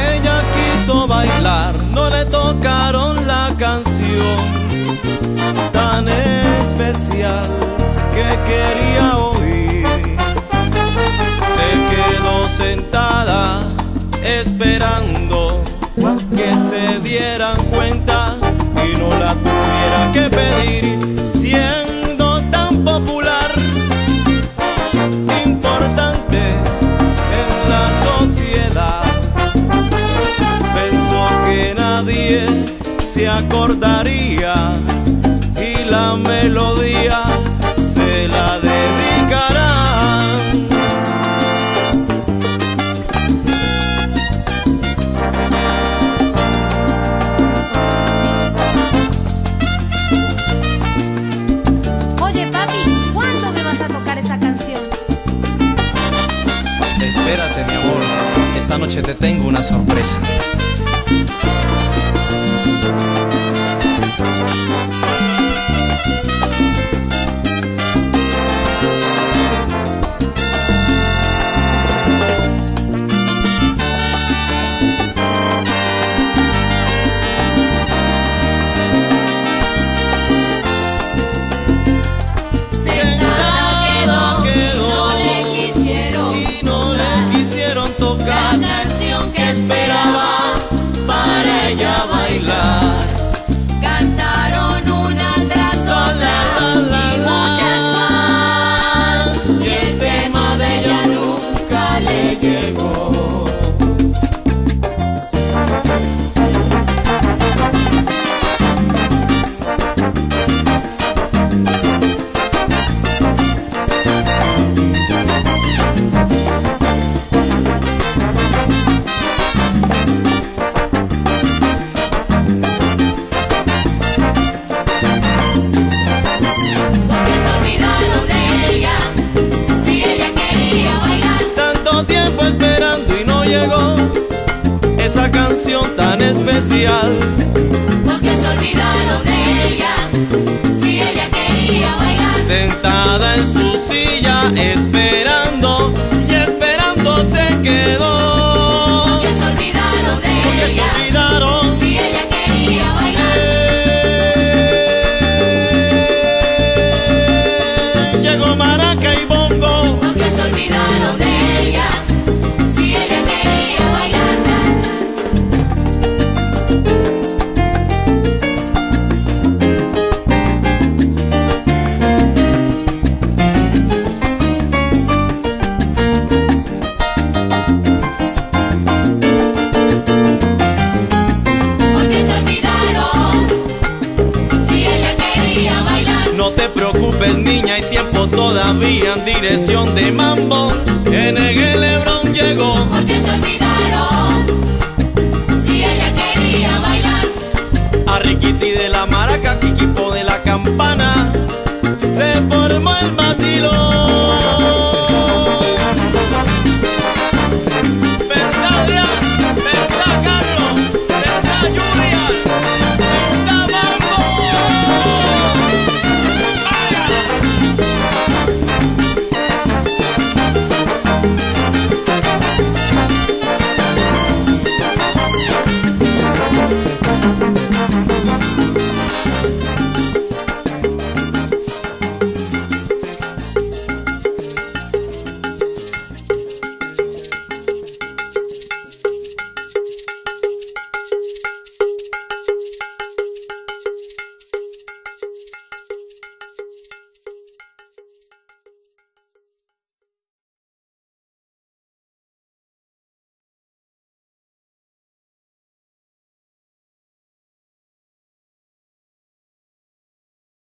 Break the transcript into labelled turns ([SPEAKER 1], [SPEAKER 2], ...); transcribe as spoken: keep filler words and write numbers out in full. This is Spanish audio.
[SPEAKER 1] Ella quiso bailar, no le tocaron la canción tan especial que quería oír. Se quedó sentada esperando que se dieran cuenta y no la tuviera que pedir. Siendo tan popular, importante en la sociedad, pensó que nadie se acordaría y la melodía se la dedicarán.
[SPEAKER 2] Oye papi, ¿cuándo me vas a tocar esa canción?
[SPEAKER 1] Espérate mi amor, esta noche te tengo una sorpresa.
[SPEAKER 3] La canción que esperaba para ella bailar. Cantaron una tras otra y muchas más, y el tema de ella nunca le llegó.
[SPEAKER 1] Esa canción tan especial,
[SPEAKER 3] porque se olvidaron de ella, si ella quería bailar.
[SPEAKER 1] Sentada en su silla esperando y esperando se quedó,
[SPEAKER 3] porque se olvidaron de
[SPEAKER 1] porque
[SPEAKER 3] ella,
[SPEAKER 1] se olvidaron,
[SPEAKER 3] si ella quería bailar.
[SPEAKER 1] Eh, llegó maraca y bongo,
[SPEAKER 3] porque se olvidaron de ella, si ella quería bailar.
[SPEAKER 1] No te preocupes niña, hay tiempo todavía en dirección de mambo. En el Lebrón llegó,
[SPEAKER 3] porque se olvidaron, si ella quería bailar.
[SPEAKER 1] a Riquiti de la maraca, Quiquipo de la campana.